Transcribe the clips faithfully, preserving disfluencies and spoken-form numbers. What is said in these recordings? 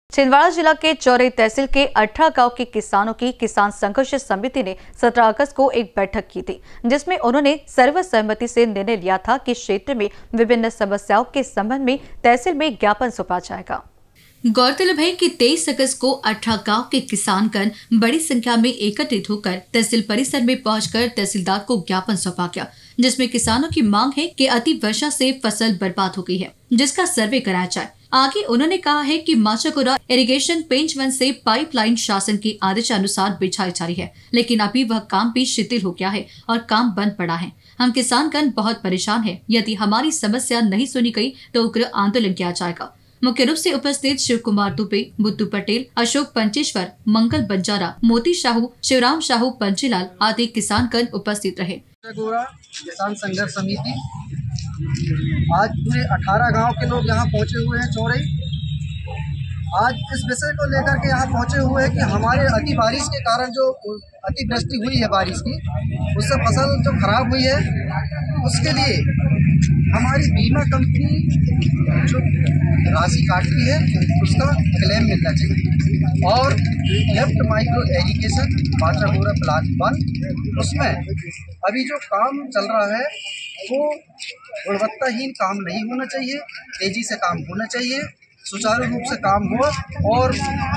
छिंदवाड़ा जिला के चौरई तहसील के अठारह गांव के किसानों की किसान संघर्ष समिति ने सत्रह अगस्त को एक बैठक की थी, जिसमें उन्होंने सर्वसम्मति से निर्णय लिया था कि क्षेत्र में विभिन्न समस्याओं के संबंध में तहसील में ज्ञापन सौंपा जाएगा। गौरतलब है कि तेईस अगस्त को अठारह गांव के किसानगण बड़ी संख्या में एकत्रित होकर तहसील परिसर में पहुंचकर तहसीलदार को ज्ञापन सौंपा गया, जिसमें किसानों की मांग है कि अति वर्षा से फसल बर्बाद हो गई है, जिसका सर्वे कराया जाए। आगे उन्होंने कहा है कि माचागुड़ा इरिगेशन पेंच वन से पाइपलाइन शासन के आदेशानुसार बिछाई जा रही है, लेकिन अभी वह काम भी शिथिल हो गया है और काम बंद पड़ा है। हम किसानगण बहुत परेशान हैं। यदि हमारी समस्या नहीं सुनी गई तो उग्र आंदोलन किया जाएगा। मुख्य रूप से उपस्थित शिव कुमार दुबे, बुद्धू पटेल, अशोक पंचेश्वर, मंगल बंजारा, मोती साहू, शिवराम साहू, पंचीलाल आदि किसानगण उपस्थित रहे। किसान संघर्ष समिति आज पूरे अठारह गांव के लोग यहाँ पहुँचे हुए हैं चौरई। आज इस विषय को लेकर के यहाँ पहुँचे हुए हैं कि हमारे अति बारिश के कारण जो अतिवृष्टि हुई है बारिश की, उससे फसल जो खराब हुई है, उसके लिए हमारी बीमा कंपनी जो राशि काटती है उसका क्लेम मिलना चाहिए। और left micro irrigation Machaguda plant one, उसमें अभी जो काम चल रहा है वो गुणवत्ताहीन काम नहीं होना चाहिए, तेजी से काम होना चाहिए, सुचारू रूप से काम हो। और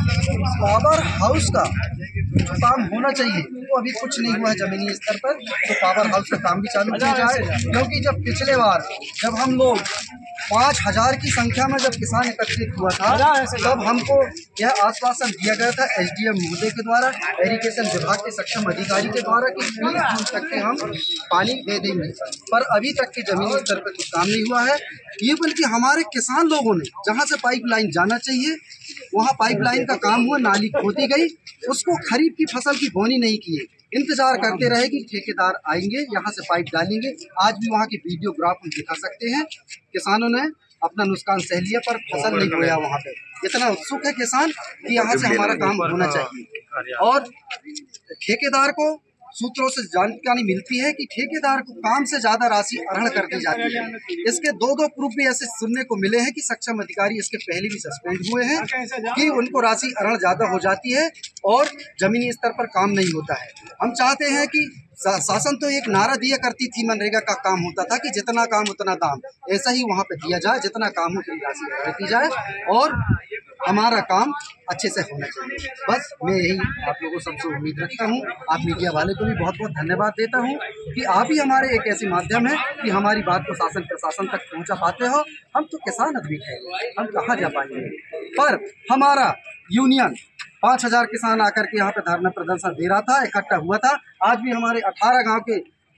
पावर हाउस का जो काम होना चाहिए वो अभी कुछ नहीं हुआ है जमीनी स्तर पर, तो पावर हाउस का काम भी चालू किया जाए। क्योंकि जब पिछले बार जब हम लोग पाँच हजार की संख्या में जब किसान एकत्रित हुआ था, तब हमको यह आश्वासन दिया गया था एसडीएम महोदय के द्वारा, इरिगेशन विभाग के सक्षम अधिकारी के द्वारा कि तीस जून तक के हम पानी दे देंगे, पर अभी तक के जमीनी स्तर पर कुछ काम नहीं हुआ है। ये बल्कि हमारे किसान लोगों ने जहाँ से पाइपलाइन जाना चाहिए वहाँ पाइपलाइन का काम हुआ, नाली खोदी गई, उसको खरीफ की फसल की बोनी नहीं की है। इंतजार करते रहे कि ठेकेदार आएंगे, यहाँ से पाइप डालेंगे। आज भी वहाँ की वीडियोग्राफ हम दिखा सकते हैं। किसानों ने अपना नुकसान सह लिया पर फसल नहीं बोया। वहाँ पे इतना उत्सुक है किसान कि यहाँ से हमारा काम होना चाहिए। और ठेकेदार को सूत्रों से जानकारी मिलती है कि ठेकेदार को काम से ज्यादा राशि अरहण कर दी जाती है। इसके दो दो प्रूफ भी ऐसे सुनने को मिले हैं कि सक्षम अधिकारी इसके पहले भी सस्पेंड हुए हैं कि उनको राशि अरहण ज्यादा हो जाती है और जमीनी स्तर पर काम नहीं होता है। हम चाहते हैं कि शासन तो एक नारा दिया करती थी, मनरेगा का काम होता था कि जितना काम उतना दाम, ऐसा ही वहाँ पे दिया जाए, जितना काम हो उतनी राशि अरहण की जाए और हमारा काम अच्छे से होना चाहिए। बस मैं यही आप लोगों सबसे उम्मीद रखता हूँ। आप मीडिया वाले को भी बहुत बहुत धन्यवाद देता हूँ कि आप ही हमारे एक ऐसे माध्यम है कि हमारी बात को शासन प्रशासन तक पहुँचा पाते हो। हम तो किसान आदमी हैं, हम कहाँ जा पाएंगे, पर हमारा यूनियन पाँच हजार किसान आकर के यहाँ पे धरना प्रदर्शन दे रहा था, इकट्ठा हुआ था। आज भी हमारे अठारह गाँव के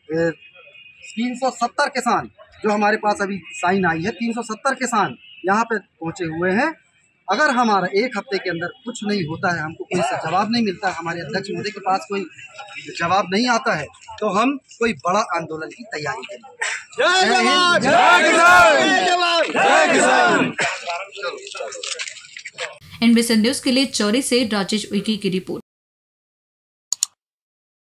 तीन सौ सत्तर किसान जो हमारे पास अभी साइन आई है, तीन सौ सत्तर किसान यहाँ पे पहुँचे हुए हैं। अगर हमारा एक हफ्ते के अंदर कुछ नहीं होता है, हमको कोई सा जवाब नहीं मिलता है, हमारे अध्यक्ष महोदय के पास कोई जवाब नहीं आता है, तो हम कोई बड़ा आंदोलन की तैयारी करेंगे। जय जवान, जय किसान, जय जवान, जय किसान। एनबीसी न्यूज के लिए चौरी से राजेश उइके की रिपोर्ट।